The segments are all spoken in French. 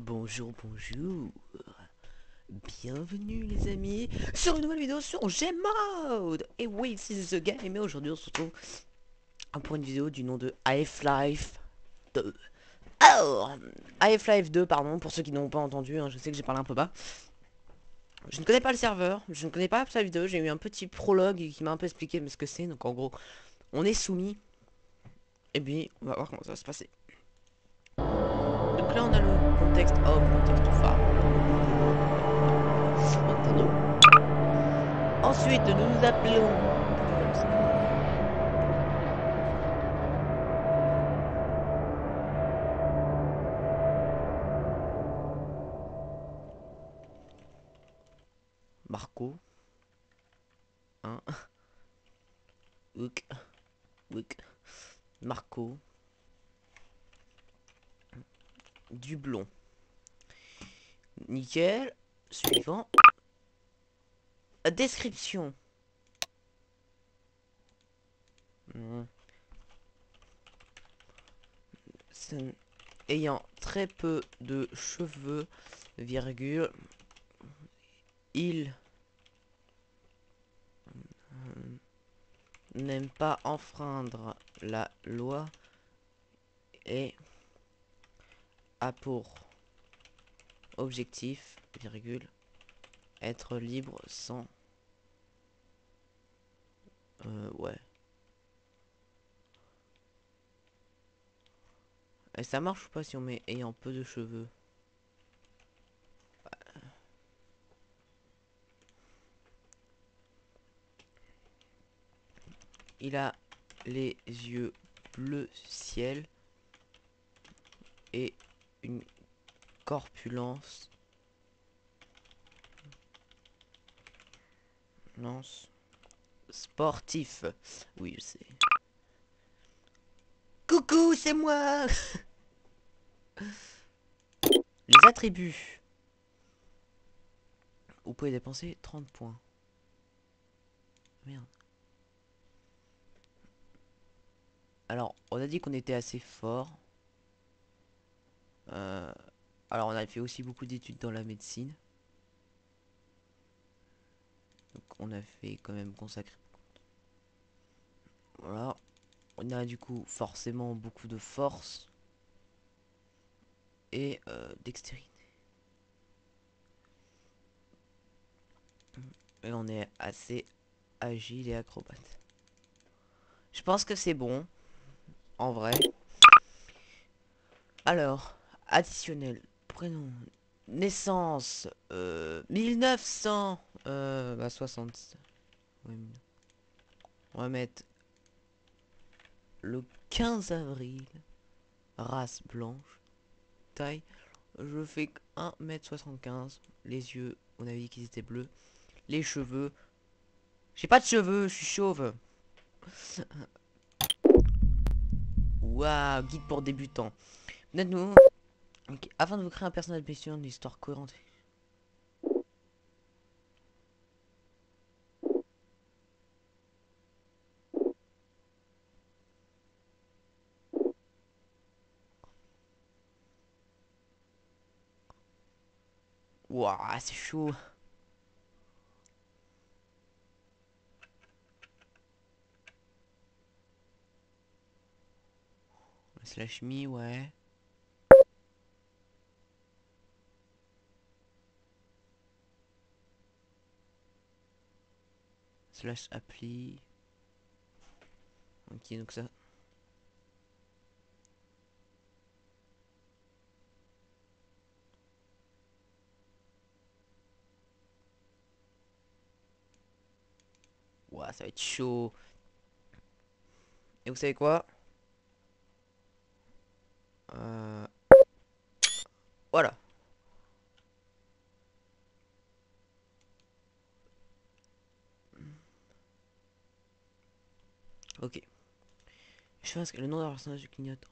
Bonjour, bonjour. Bienvenue les amis sur une nouvelle vidéo sur Gmod. Et oui, c'est The Game et aujourd'hui on se retrouve pour une vidéo du nom de Half-Life 2. Alors, Half-Life 2, pardon, pour ceux qui n'ont pas entendu, hein, je sais que j'ai parlé un peu bas. Je ne connais pas le serveur, je ne connais pas sa vidéo, j'ai eu un petit prologue qui m'a un peu expliqué ce que c'est. Donc en gros, on est soumis. Et puis, on va voir comment ça va se passer. Donc là on a le contexte homme, contexte femme. Ensuite, nous nous appelons Marco. Hein. Marco. Dublon. Nickel. Suivant. Description. Ayant très peu de cheveux, virgule, il n'aime pas enfreindre la loi et a pour objectif, virgule, être libre sans... ouais. Et ça marche ou pas si on met ayant peu de cheveux? Il a les yeux bleu ciel et une corpulence sportif. Oui, je sais. Coucou, c'est moi. Les attributs. Vous pouvez dépenser 30 points. Merde. Alors, on a dit qu'on était assez fort. Alors, on a fait aussi beaucoup d'études dans la médecine. Donc, on a fait quand même consacrer. Voilà. On a du coup forcément beaucoup de force. Et dextérité. Et on est assez agile et acrobate. Je pense que c'est bon. En vrai. Alors, additionnel. Prénom. Naissance. 1960. Ouais, on va mettre le 15 avril. Race blanche. Taille. Je fais 1m75. Les yeux, on a dit qu'ils étaient bleus. Les cheveux. J'ai pas de cheveux, je suis chauve. Waouh, guide pour débutants. Nous, okay. Afin de vous créer un personnage bénéficiant d'une histoire cohérente. Waouh, c'est chaud. Slash me, ouais. Slash appli. Ok, donc ça. Ouah, ça va être chaud. Et vous savez quoi? Voilà. Ok. Je pense que le nom d'un personnage clignote.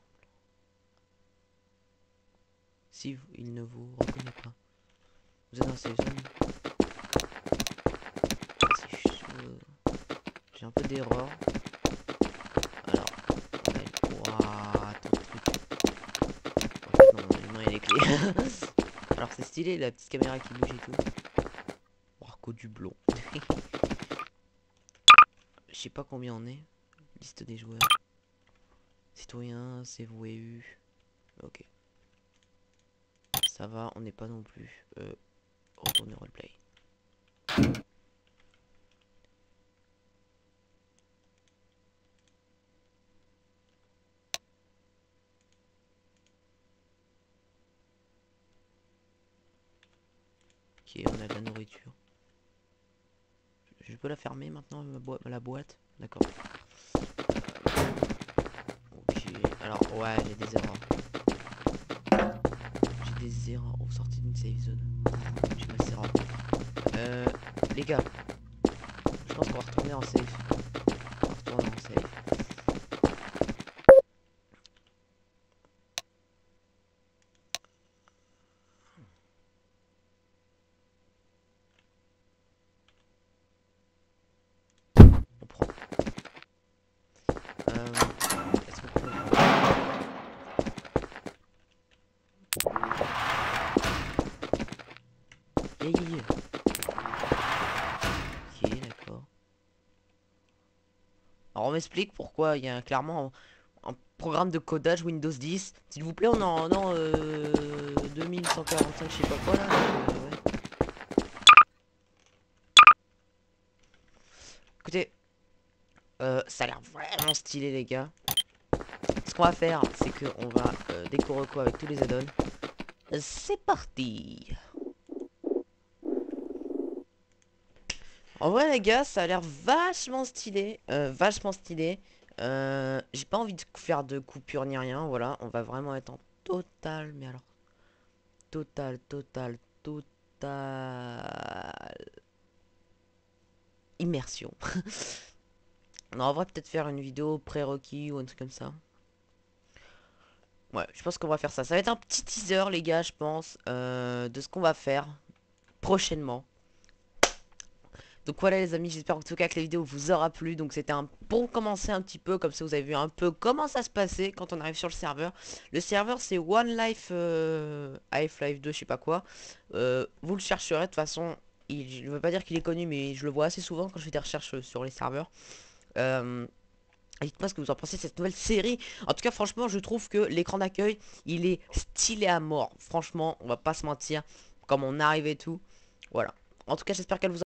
Si il ne vous reconnaît pas. Vous êtes dans ces zones. C'est chaud. J'ai un peu d'erreur. Alors. Ouah, attends, truc. En fait, non, il y a les clés. Alors c'est stylé la petite caméra qui bouge et tout. Marco du blond. Je sais pas combien on est. Liste des joueurs. Citoyen, CVU. Ok. Ça va, on n'est pas non plus. Retourner roleplay. Ok, on a de la nourriture. Je peux la fermer maintenant, la boîte? D'accord. Ok, alors ouais, j'ai des erreurs. J'ai des erreurs aux sorties d'une save zone. J'ai ma serrure. Les gars, je pense qu'on va retourner en save. On va retourner en save. On prend. Est-ce qu'on peut... Yeah. Ok, d'accord. Alors on m'explique pourquoi il y a clairement un programme de codage Windows 10. S'il vous plaît, on est en an 2145, je sais pas quoi là. Ouais. Écoutez, ça a l'air vraiment stylé les gars. Ce qu'on va faire, c'est qu'on va décorer quoi avec tous les add-ons. C'est parti. En vrai les gars, ça a l'air vachement stylé. Vachement stylé. J'ai pas envie de faire de coupure ni rien. Voilà, on va vraiment être en total. Mais alors, total immersion. Non, on va peut-être faire une vidéo prérequis ou un truc comme ça. Ouais, je pense qu'on va faire ça. Ça va être un petit teaser, les gars, je pense, de ce qu'on va faire prochainement. Donc voilà les amis, j'espère en tout cas que la vidéo vous aura plu. Donc c'était un bon commencer un petit peu, comme ça vous avez vu un peu comment ça se passait quand on arrive sur le serveur. Le serveur c'est One Life Half-Life 2, je sais pas quoi. Vous le chercherez de toute façon. Je ne veux pas dire qu'il est connu, mais je le vois assez souvent quand je fais des recherches sur les serveurs. Dites-moi ce que vous en pensez de cette nouvelle série. En tout cas, franchement, je trouve que l'écran d'accueil, il est stylé à mort. Franchement, on va pas se mentir. Comme on arrive et tout. Voilà. En tout cas, j'espère qu'elle vous a